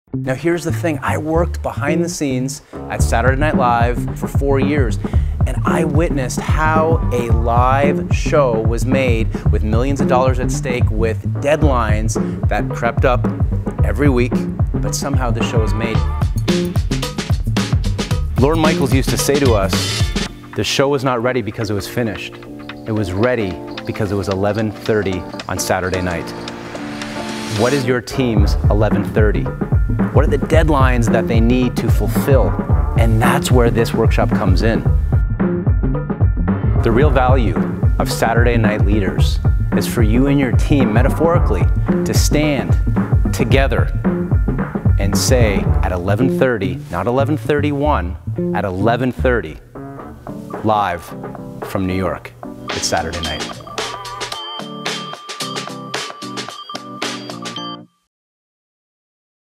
Now here's the thing, I worked behind the scenes at Saturday Night Live for 4 years, and I witnessed how a live show was made with millions of dollars at stake, with deadlines that crept up every week, but somehow the show was made. Lorne Michaels used to say to us, the show was not ready because it was finished. It was ready because it was 11:30 on Saturday night. What is your team's 11:30? What are the deadlines that they need to fulfill? And that's where this workshop comes in. The real value of Saturday night leaders is for you and your team, metaphorically, to stand together and say at 11:30, not 11:31, at 11:30, live from New York, it's Saturday night.